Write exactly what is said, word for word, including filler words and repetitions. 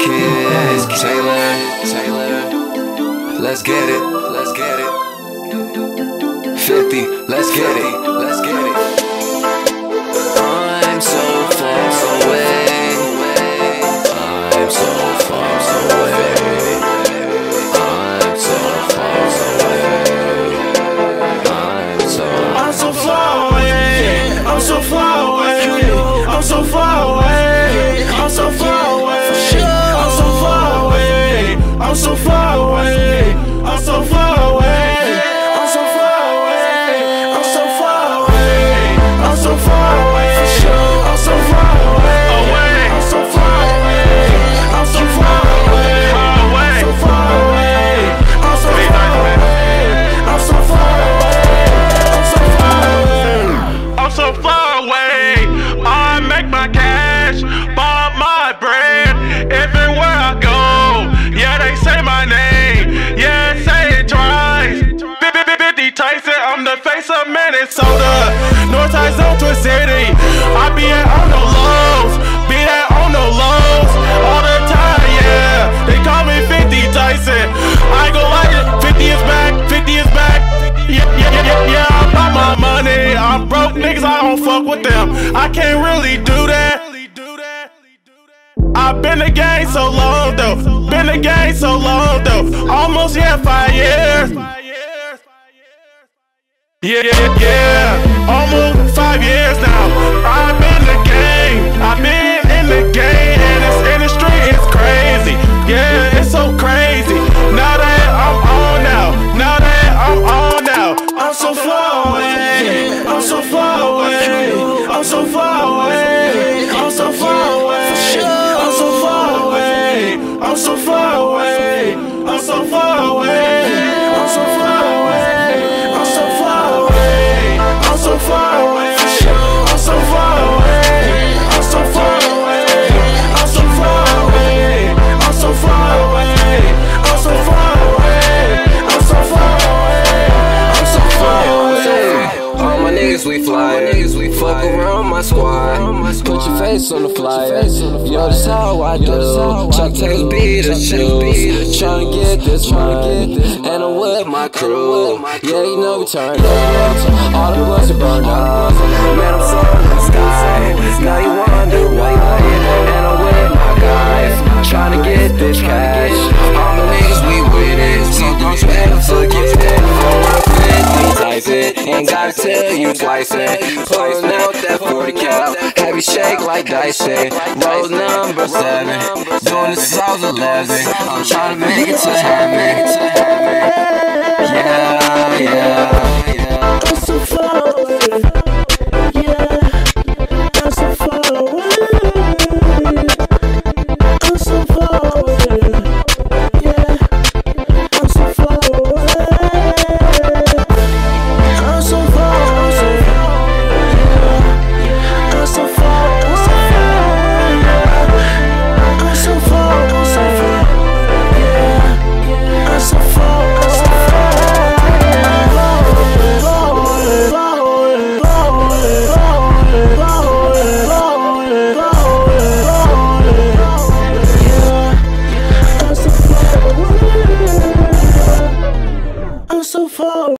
kids. Taylor, Taylor, let's get it, let's get it. fifty, let's get it, let's get it. I'm so far away. I'm so far away. I'm so far away. I'm so I'm so far away. I'm so far away. I'm so far away. I'm so far away. I'm so far away. I'm so far away. I'm so far away. I'm so far away. I'm so far away. I'm so far away. I'm so far away. I'm so far away. I'm so far away. So far away. I'm so far away. I'm so far away. I'm so far away. I'm so far away. I make my cash, buy my bread. Everywhere I go, yeah, they say my name. Yeah, say it twice. fifty Tyson, I'm the face of Minnesota. North Tyson, Twin City. I be at on the lows, be at on the lows all the time. Yeah, they call me fifty Tyson. I ain't gon' like it. fifty is back. fifty is back. Yeah, yeah, yeah, yeah, yeah. I bought my money. I'm broke niggas. I don't fuck with them. I can't really do that. I've been the game so long though. Been the game so long though. Almost yeah, five years. Yeah, yeah, yeah. Almost five years now. I've been the game. I've been in the game, and this industry is crazy. Yeah, it's so crazy. Now that I'm on now. Now that I'm on now. I'm so far away. I'm so far away. I'm so far away. I'm so far away. I'm so far away. I'm so far away. I'm so far away. I'm so far away. I'm so far away. I'm so far away. I'm so far away. I'm so far away. I'm so far away. I'm so far away. I'm so far away. I'm so far away. I'm so far away. all my niggas, we fly. Niggas, we fuck around my squad. Put your face on the flyer. Yo, this how I do. Chuck takes beat the shoes. Tryna get this money, and I'm with my crew. Yeah, you know we turn up. All the bloods are burned up. Man, I'm soaring in the sky. Now you wonder why. And I'm with my guys. Tryna get this cash. All my niggas, we with it. So don't you ever forget it. Ain't gotta tell you twice, eh? Pulling out that forty cal, have you shake like Dyson. Roll number seven, doing this since I was eleven. I'm trying to make it to heaven. Yeah, yeah, yeah. I'm so far away. Yeah, I'm so far away. I'm so far away. Yeah, I'm so far away. I'm so far away. Yeah, I'm so far away. I'm so far away. Yeah, I'm so far away. I'm so far